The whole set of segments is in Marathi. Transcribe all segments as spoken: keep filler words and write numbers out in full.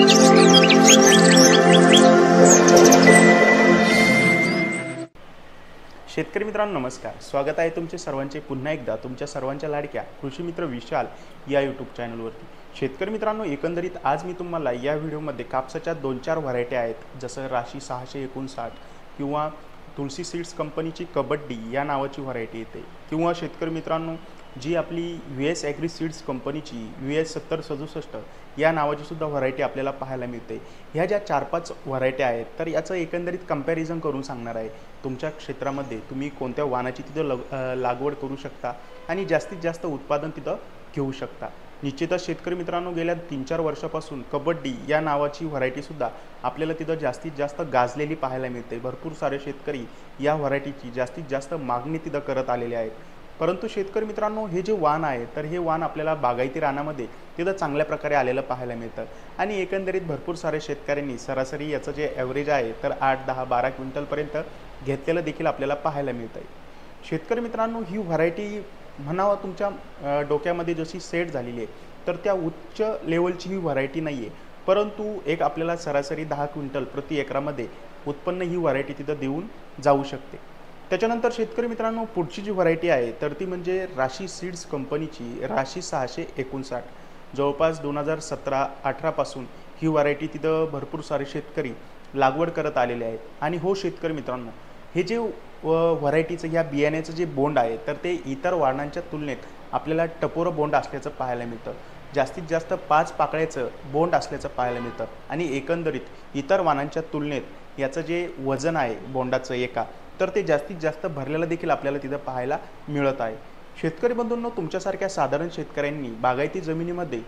शेतकरी मित्रांनो नमस्कार, स्वागत आहे तुमचे सर्वांचे पुन्हा एकदा तुमच्या सर्वांच्या लाडक्या कृषी मित्र विशाल या यूट्यूब चॅनलवरती। शेतकरी मित्रांनो, एकंदरीत आज मी तुम्हाला या व्हिडिओमध्ये कापसाच्या दोन चार व्हरायटी आहेत, जसं राशी सहाशे एकोणसाठ किंवा तुलसी सीड्स कंपनीची कबड्डी या नावाची व्हरायटी येते, किंवा शेतकरी मित्रांनो जी आपली व्ही एस ॲग्री सीड्स कंपनीची व्ही एस सत्तर सदुसष्ट या नावाची सुद्धा व्हरायटी आपल्याला पाहायला मिळते। ह्या ज्या चार पाच व्हरायटी आहेत, तर याचं एकंदरीत कंपॅरिझन करून सांगणार आहे तुमच्या क्षेत्रामध्ये तुम्ही कोणत्या वाणाची तिथं लागवड करू शकता आणि जास्तीत जास्त उत्पादन तिथं घेऊ शकता। निश्चितच शेतकरी मित्रांनो, गेल्या तीन चार वर्षापासून कबड्डी या नावाची व्हरायटी सुद्धा आपल्याला तिथं जास्तीत जास्त गाजलेली पाहायला मिळते। भरपूर सारे शेतकरी या व्हरायटीची जास्तीत जास्त मागणी तिथं करत आलेले आहेत। परंतु शेतकरी मित्रांनो, हे जे वाण आहे तर हे वाण आपल्याला बागायती रानामध्ये तिथं चांगल्या प्रकारे आलेलं पाहायला मिळतं आणि एकंदरीत भरपूर सारे शेतकऱ्यांनी सरासरी याचं जे ॲव्हरेज आहे तर आठ दहा बारा क्विंटलपर्यंत घेतलेलं देखील आपल्याला पाहायला मिळतं आहे। शेतकरी मित्रांनो, ही व्हरायटी म्हणावं तुमच्या डोक्यामध्ये जशी सेट झालेली आहे, तर त्या उच्च लेवलची ही व्हरायटी नाही आहे, परंतु एक आपल्याला सरासरी दहा क्विंटल प्रति एकरामध्ये उत्पन्न ही व्हरायटी तिथं देऊन जाऊ शकते। त्याच्यानंतर शेतकरी मित्रांनो, पुढची जी व्हरायटी आहे तर ती म्हणजे राशी सीड्स कंपनीची राशी सहाशे एकोणसाठ। जवळपास दोन हजार सतरा अठरापासून ही व्हरायटी तिथं भरपूर सारे शेतकरी लागवड करत आलेले आहेत। आणि हो शेतकरी मित्रांनो, हे जे व्हरायटीचं ह्या बियाण्याचं जे बोंड आहे तर ते इतर वाणांच्या तुलनेत आपल्याला टपोरं बोंड असल्याचं पाहायला मिळतं। जास्तीत जास्त पाच पाकळ्याचं बोंड असल्याचं पाहायला मिळतं आणि एकंदरीत इतर वाणांच्या तुलनेत याचं जे वजन आहे बोंडाचं एका, तर ते जास्तीत जास्त भरलेलं देखील आपल्याला तिथं पाहायला मिळत आहे। शेतकरी बंधूंनो, तुमच्यासारख्या साधारण शेतकऱ्यांनी बागायती जमिनीमध्ये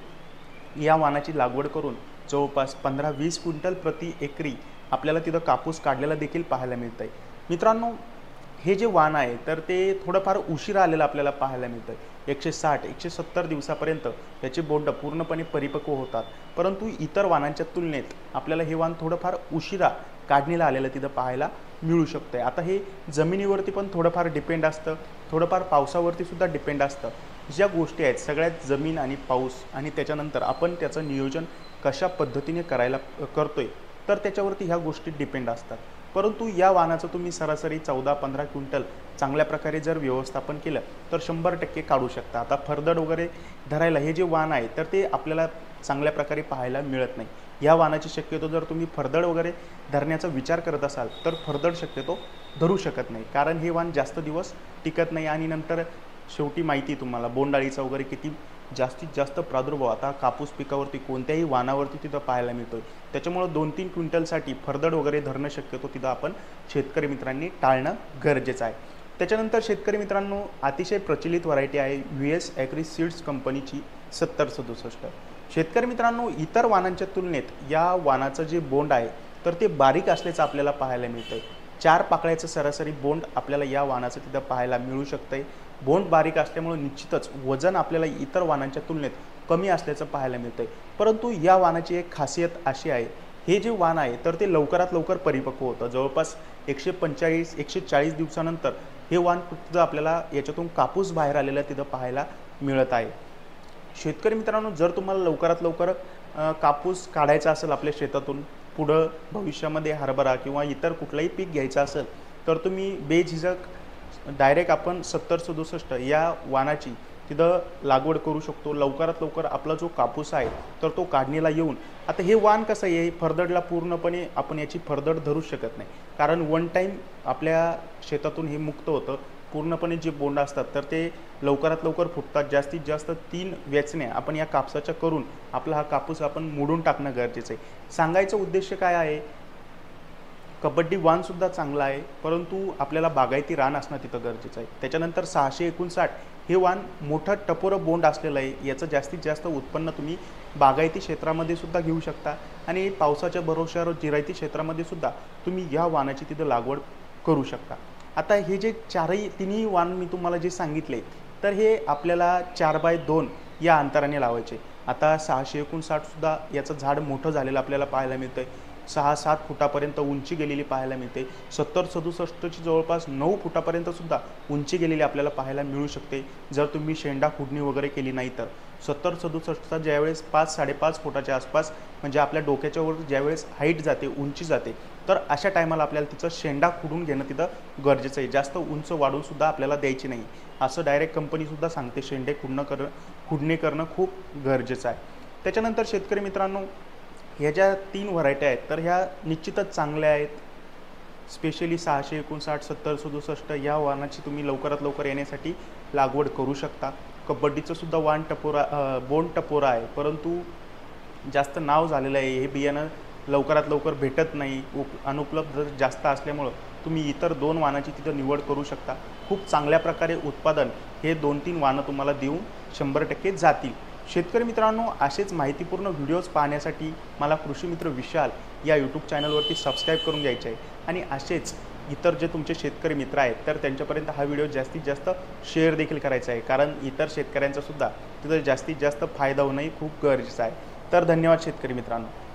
या वाणाची लागवड करून जवळपास पंधरा वीस क्विंटल प्रति एकरी आपल्याला तिथं कापूस काढलेला देखील पाहायला मिळतं आहे। मित्रांनो, हे जे वाण आहे तर ते थोडंफार उशिरा आलेलं आपल्याला पाहायला मिळतं आहे। एकशे साठ एकशे सत्तर दिवसापर्यंत याचे बोंड पूर्णपणे परिपक्व होतात, परंतु इतर वाणांच्या तुलनेत आपल्याला हे वाण थोडंफार उशिरा काढणीला आलेलं तिथं पाहायला मिळू शकतं। आता हे जमिनीवरती पण थोडंफार डिपेंड असतं, थोडंफार पावसावरती सुद्धा डिपेंड असतं। ज्या गोष्टी आहेत सगळ्यात जमीन आणि पाऊस आणि त्याच्यानंतर आपण त्याचं नियोजन कशा पद्धतीने करायला करतोय तर त्याच्यावरती ह्या गोष्टी डिपेंड असतात। परंतु या वाणाचं तुम्ही सरासरी चौदा पंधरा क्विंटल चांगल्या प्रकारे जर व्यवस्थापन केलं तर शंभर टक्के काढू शकता। आता फरदड वगैरे धरायला हे जे वाण आहे तर ते आपल्याला चांगल्या प्रकारे पाहायला मिळत नाही। या वाणाची शक्यतो जर तुम्ही फरदड वगैरे धरण्याचा विचार करत असाल तर फरदड शक्यतो धरू शकत नाही, कारण हे वाण जास्त दिवस टिकत नाही आणि नंतर शेवटी माहिती तुम्हाला बोंडाळीचा वगैरे किती जास्तीत जास्त प्रादुर्भाव आता कापूस पिकावरती कोणत्याही वाणावरती तिथं पाहायला मिळतोय। त्याच्यामुळे दोन तीन क्विंटलसाठी फरदड वगैरे धरणं शक्यतो तिथं आपण शेतकरी मित्रांनी टाळणं गरजेचं आहे। त्याच्यानंतर शेतकरी मित्रांनो, अतिशय प्रचलित व्हरायटी आहे व्ही एस ॲग्री सीड्स कंपनीची सत्तर सदुसष्ट। शेतकरी मित्रांनो, इतर वाणांच्या तुलनेत या वाणाचं जे बोंड आहे तर ते बारीक असल्याचं आपल्याला पाहायला मिळतं आहे। चार पाकळ्याचं सरासरी बोंड आपल्याला या वाणाचं तिथं पाहायला मिळू शकतं आहे। बोंड बारीक असल्यामुळे निश्चितच वजन आपल्याला इतर वाणांच्या तुलनेत कमी असल्याचं पाहायला मिळतं आहे। परंतु या वाणाची एक खासियत अशी आहे, हे जे वाण आहे तर ते लवकरात लवकर परिपक्व होतं। जवळपास एकशे पंचेचाळीस एकशे चाळीस दिवसानंतर हे वाण तिथं आपल्याला याच्यातून कापूस बाहेर आलेला तिथं पाहायला मिळत आहे। शेतकरी मित्रांनो, जर तुम्हाला लवकरात लवकर कापूस काढायचा असेल आपल्या शेतातून, पुढं भविष्यामध्ये हरभरा किंवा इतर कुठलंही पीक घ्यायचं असेल तर तुम्ही बेझिझक डायरेक्ट आपण सत्तर सदुसष्ट या वाणाची तिथं लागवड करू शकतो। लवकरात लवकर आपला जो कापूस आहे तर तो काढणीला येऊन, आता हे वाण कसं आहे, फरदडला पूर्णपणे आपण याची फरदड धरू शकत नाही, कारण वन टाईम आपल्या शेतातून हे मुक्त होतं। पूर्णपणे जे बोंड असतात तर ते लवकरात लवकर फुटतात। जास्तीत जास्त तीन वेचण्या आपण या कापसाच्या करून आपला हा कापूस आपण मोडून टाकणं गरजेचं आहे। सांगायचा उद्देश काय आहे, कबड्डी वाण सुद्धा चांगला आहे, परंतु आपल्याला बागायती रान असणं तिथं गरजेचं आहे। त्याच्यानंतर सहाशे एकोणसाठ हे वाण मोठं टपोरं बोंड असलेलं आहे, याचं जास्तीत जास्त उत्पन्न तुम्ही बागायती क्षेत्रामध्ये सुद्धा घेऊ शकता आणि पावसाच्या भरोश्यावर जिरायती क्षेत्रामध्ये सुद्धा तुम्ही या वाणाची तिथं लागवड करू शकता। आता हे जे चारही तिन्ही वाण मी तुम्हाला जे सांगितले तर हे आपल्याला चार बाय दोन या अंतराने लावायचे। आता सहाशे एकोणसाठ सुद्धा याचं झाड मोठं झालेलं आपल्याला पाहायला मिळतं आहे। सहा सात फुटापर्यंत उंची गेलेली पाहायला मिळते. सत्तर सदुसष्टची जवळपास नऊ फुटापर्यंतसुद्धा उंची गेलेली आपल्याला पाहायला मिळू शकते जर तुम्ही शेंडा खुडणी वगैरे केली नाही तर. सत्तर सदुसष्टचा ज्यावेळेस पाच साडेपाच फुटाच्या आसपास म्हणजे आपल्या डोक्याच्या वर ज्यावेळेस हाईट जाते, उंची जाते, तर अशा टायमाला आपल्याला तिचं शेंडा खुडून घेणं तिथं गरजेचं आहे. जास्त उंच वाढूनसुद्धा आपल्याला द्यायची नाही, असं डायरेक्ट कंपनीसुद्धा सांगते. शेंडे खुडणं कर खुडणे करणं खूप गरजेचं आहे. त्याच्यानंतर शेतकरी मित्रांनो, ह्या ज्या तीन व्हरायटी आहेत तर ह्या निश्चितच चांगल्या आहेत. स्पेशली सहाशे एकोणसाठ सत्तर सदुसष्ट या वाणाची तुम्ही लवकरात लवकर येण्यासाठी लागवड करू शकता. कबड्डीचं सुद्धा वाण टपोरा बोंड टपोरा आहे, परंतु जास्त नाव झालेलं आहे. हे बियाणं लवकरात लवकर भेटत नाही, उप अनुपलब्ध जास्त असल्यामुळं तुम्ही इतर दोन वाणाची तिथं निवड करू शकता. खूप चांगल्या प्रकारे उत्पादन हे दोन तीन वाणं तुम्हाला देऊन शंभर टक्के जातील. शेतकरी मित्रांनो, असेच माहितीपूर्ण व्हिडिओज पाहण्यासाठी मला कृषी मित्र विशाल या यूट्यूब चॅनलवरती सबस्क्राईब करून घ्यायचे आहे आणि असेच इतर जे तुमचे शेतकरी मित्र आहेत तर त्यांच्यापर्यंत हा व्हिडिओ जास्तीत जास्त शेअर देखील करायचा आहे, कारण इतर शेतकऱ्यांचासुद्धा तिथं जास्तीत जास्त फायदा होणंही खूप गरजेचं आहे. तर धन्यवाद शेतकरी मित्रांनो.